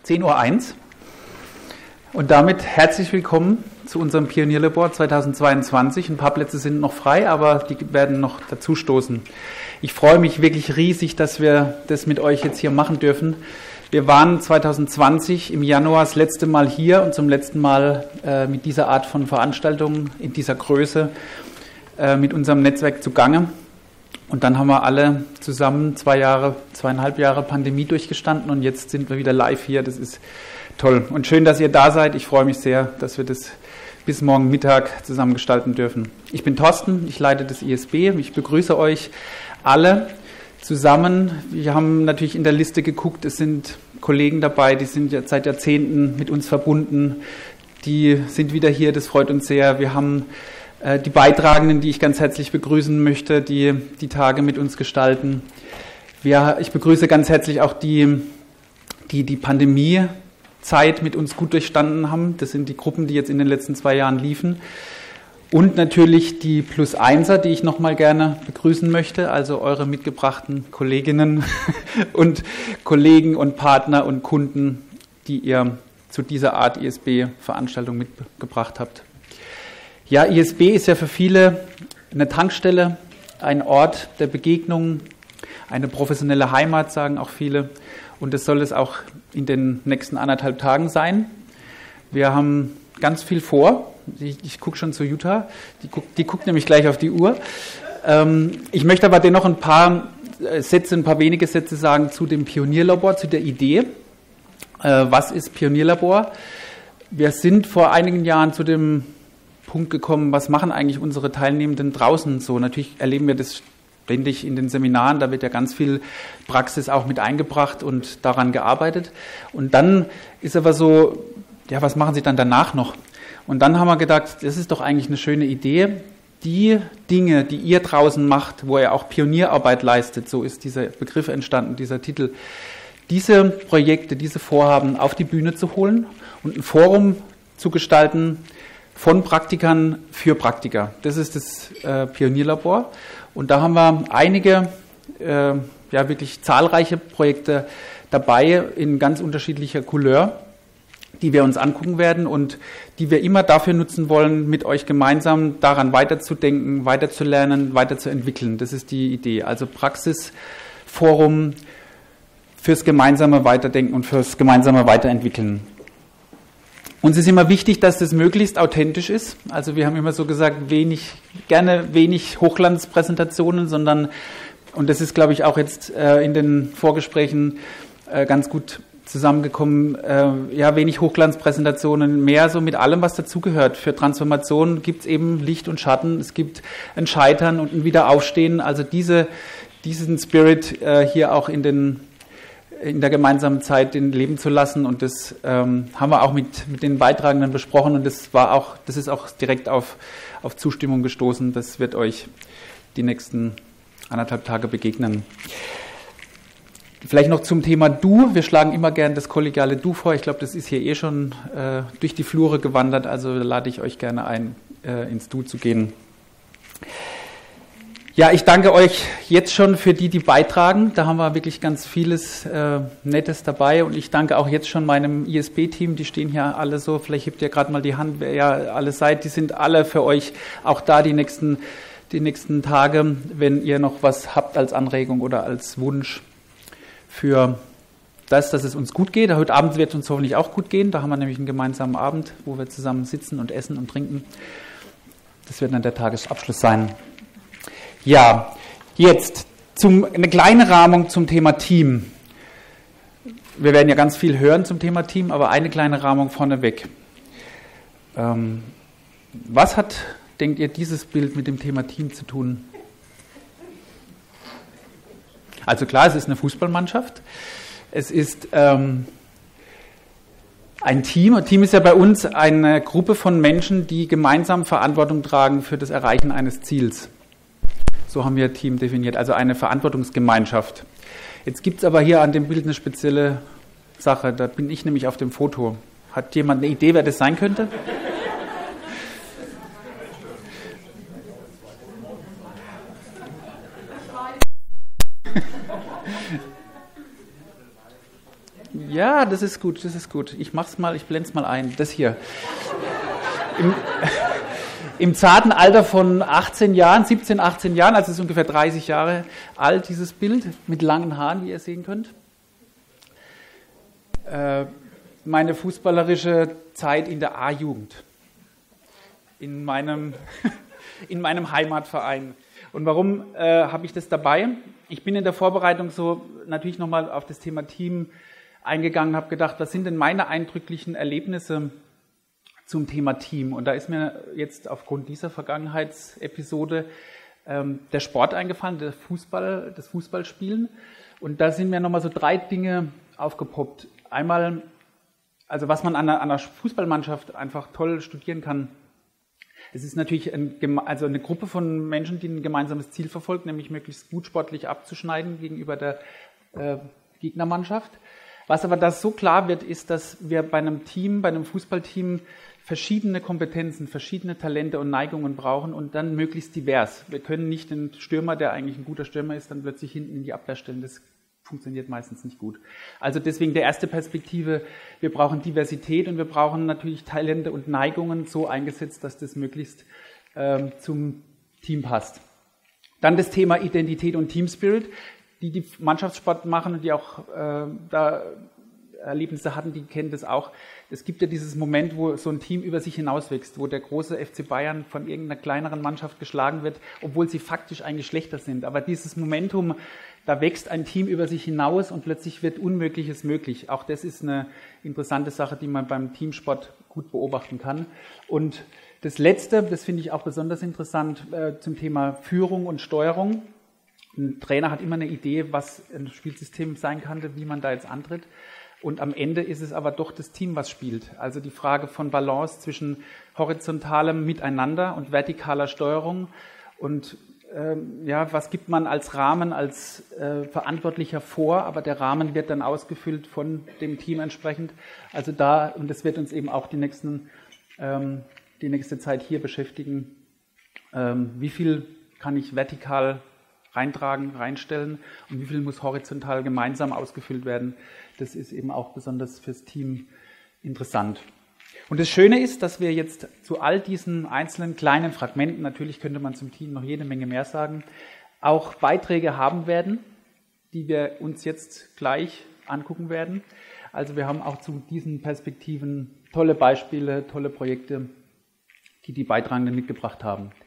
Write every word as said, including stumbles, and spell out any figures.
zehn Uhr eins und damit herzlich willkommen zu unserem Pionierlabor zweitausendzweiundzwanzig. Ein paar Plätze sind noch frei, aber die werden noch dazustoßen. Ich freue mich wirklich riesig, dass wir das mit euch jetzt hier machen dürfen. Wir waren zweitausendzwanzig im Januar das letzte Mal hier und zum letzten Mal äh, mit dieser Art von Veranstaltungen in dieser Größe äh, mit unserem Netzwerk zugange. Und dann haben wir alle zusammen zwei Jahre, zweieinhalb Jahre Pandemie durchgestanden und jetzt sind wir wieder live hier. Das ist toll. Und schön, dass ihr da seid. Ich freue mich sehr, dass wir das bis morgen Mittag zusammen gestalten dürfen. Ich bin Thorsten, ich leite das I S B. Ich begrüße euch alle zusammen. Wir haben natürlich in der Liste geguckt, es sind Kollegen dabei, die sind ja seit Jahrzehnten mit uns verbunden. Die sind wieder hier, das freut uns sehr. Wir haben die Beitragenden, die ich ganz herzlich begrüßen möchte, die die Tage mit uns gestalten. Wir, ich begrüße ganz herzlich auch die, die die Pandemiezeit mit uns gut durchstanden haben. Das sind die Gruppen, die jetzt in den letzten zwei Jahren liefen. Und natürlich die Plus-Einser, die ich nochmal gerne begrüßen möchte, also eure mitgebrachten Kolleginnen und Kollegen und Partner und Kunden, die ihr zu dieser Art I S B-Veranstaltung mitgebracht habt. Ja, I S B ist ja für viele eine Tankstelle, ein Ort der Begegnung, eine professionelle Heimat, sagen auch viele. Und das soll es auch in den nächsten anderthalb Tagen sein. Wir haben ganz viel vor. Ich, ich gucke schon zu Jutta, die, guck, die guckt nämlich gleich auf die Uhr. Ähm, ich möchte aber dennoch ein paar Sätze, ein paar wenige Sätze sagen zu dem Pionierlabor, zu der Idee. Äh, was ist Pionierlabor? Wir sind vor einigen Jahren zu dem Punkt gekommen, was machen eigentlich unsere Teilnehmenden draußen so? Natürlich erleben wir das ständig in den Seminaren, da wird ja ganz viel Praxis auch mit eingebracht und daran gearbeitet. Und dann ist aber so, ja, was machen sie dann danach noch? Und dann haben wir gedacht, das ist doch eigentlich eine schöne Idee. Die Dinge, die ihr draußen macht, wo ihr auch Pionierarbeit leistet, so ist dieser Begriff entstanden, dieser Titel, diese Projekte, diese Vorhaben auf die Bühne zu holen und ein Forum zu gestalten, von Praktikern für Praktiker. Das ist das äh, Pionierlabor. Und da haben wir einige, äh, ja wirklich zahlreiche Projekte dabei in ganz unterschiedlicher Couleur, die wir uns angucken werden und die wir immer dafür nutzen wollen, mit euch gemeinsam daran weiterzudenken, weiterzulernen, weiterzuentwickeln. Das ist die Idee. Also Praxisforum fürs gemeinsame Weiterdenken und fürs gemeinsame Weiterentwickeln. Uns ist immer wichtig, dass das möglichst authentisch ist. Also wir haben immer so gesagt, wenig, gerne wenig Hochglanzpräsentationen, sondern, und das ist, glaube ich, auch jetzt äh, in den Vorgesprächen äh, ganz gut zusammengekommen, äh, ja, wenig Hochglanzpräsentationen, mehr so mit allem, was dazugehört. Für Transformation gibt es eben Licht und Schatten, es gibt ein Scheitern und ein Wiederaufstehen. Also diese, diesen Spirit äh, hier auch in den in der gemeinsamen Zeit den leben zu lassen, und das ähm, haben wir auch mit, mit den Beitragenden besprochen, und das war auch, das ist auch direkt auf, auf Zustimmung gestoßen. Das wird euch die nächsten anderthalb Tage begegnen. Vielleicht noch zum Thema Du. Wir schlagen immer gern das kollegiale Du vor. Ich glaube, das ist hier eh schon äh, durch die Flure gewandert, also lade ich euch gerne ein, äh, ins Du zu gehen. Ja, ich danke euch jetzt schon für die, die beitragen. Da haben wir wirklich ganz vieles äh, Nettes dabei, und ich danke auch jetzt schon meinem I S B-Team. Die stehen hier alle so, vielleicht hebt ihr gerade mal die Hand, wer ja alle seid. Die sind alle für euch auch da die nächsten, die nächsten Tage, wenn ihr noch was habt als Anregung oder als Wunsch für das, dass es uns gut geht. Heute Abend wird es uns hoffentlich auch gut gehen. Da haben wir nämlich einen gemeinsamen Abend, wo wir zusammen sitzen und essen und trinken. Das wird dann der Tagesabschluss sein. Ja, jetzt zum, eine kleine Rahmung zum Thema Team. Wir werden ja ganz viel hören zum Thema Team, aber eine kleine Rahmung vorneweg. Ähm, was hat, denkt ihr, dieses Bild mit dem Thema Team zu tun? Also klar, es ist eine Fußballmannschaft. Es ist ähm, ein Team. Ein Team ist ja bei uns eine Gruppe von Menschen, die gemeinsam Verantwortung tragen für das Erreichen eines Ziels. So haben wir Team definiert, also eine Verantwortungsgemeinschaft. Jetzt gibt es aber hier an dem Bild eine spezielle Sache, da bin ich nämlich auf dem Foto. Hat jemand eine Idee, wer das sein könnte? Ja, das ist gut, das ist gut. Ich mach's mal, ich blend's mal ein. Das hier. Im, Im zarten Alter von achtzehn Jahren, siebzehn, achtzehn Jahren, also es ist ungefähr dreißig Jahre alt, dieses Bild, mit langen Haaren, wie ihr sehen könnt. Äh, meine fußballerische Zeit in der A-Jugend. In meinem, in meinem Heimatverein. Und warum äh, habe ich das dabei? Ich bin in der Vorbereitung so natürlich nochmal auf das Thema Team eingegangen, habe gedacht, was sind denn meine eindrücklichen Erlebnisse zum Thema Team? Und da ist mir jetzt aufgrund dieser Vergangenheitsepisode ähm, der Sport eingefallen, der Fußball, das Fußballspielen. Und da sind mir nochmal so drei Dinge aufgepoppt. Einmal, also was man an einer, an einer Fußballmannschaft einfach toll studieren kann. Es ist natürlich ein, also eine Gruppe von Menschen, die ein gemeinsames Ziel verfolgt, nämlich möglichst gut sportlich abzuschneiden gegenüber der äh, Gegnermannschaft. Was aber da so klar wird, ist, dass wir bei einem Team, bei einem Fußballteam verschiedene Kompetenzen, verschiedene Talente und Neigungen brauchen und dann möglichst divers. Wir können nicht den Stürmer, der eigentlich ein guter Stürmer ist, dann plötzlich hinten in die Abwehr stellen. Das funktioniert meistens nicht gut. Also deswegen der erste Perspektive, wir brauchen Diversität und wir brauchen natürlich Talente und Neigungen so eingesetzt, dass das möglichst äh, zum Team passt. Dann das Thema Identität und Teamspirit, die die Mannschaftssport machen und die auch äh, da Erlebnisse hatten, die kennen das auch. Es gibt ja dieses Moment, wo so ein Team über sich hinauswächst, wo der große F C Bayern von irgendeiner kleineren Mannschaft geschlagen wird, obwohl sie faktisch eigentlich schlechter sind. Aber dieses Momentum, da wächst ein Team über sich hinaus und plötzlich wird Unmögliches möglich. Auch das ist eine interessante Sache, die man beim Teamsport gut beobachten kann. Und das Letzte, das finde ich auch besonders interessant, äh, zum Thema Führung und Steuerung. Ein Trainer hat immer eine Idee, was ein Spielsystem sein könnte, wie man da jetzt antritt. Und am Ende ist es aber doch das Team, was spielt. Also die Frage von Balance zwischen horizontalem Miteinander und vertikaler Steuerung. Und ähm, ja, was gibt man als Rahmen, als äh, Verantwortlicher vor? Aber der Rahmen wird dann ausgefüllt von dem Team entsprechend. Also da, und das wird uns eben auch die nächsten, ähm, die nächste Zeit hier beschäftigen. Ähm, wie viel kann ich vertikal reintragen, reinstellen und wie viel muss horizontal gemeinsam ausgefüllt werden. Das ist eben auch besonders fürs Team interessant. Und das Schöne ist, dass wir jetzt zu all diesen einzelnen kleinen Fragmenten, natürlich könnte man zum Team noch jede Menge mehr sagen, auch Beiträge haben werden, die wir uns jetzt gleich angucken werden. Also wir haben auch zu diesen Perspektiven tolle Beispiele, tolle Projekte, die die Beitragenden mitgebracht haben.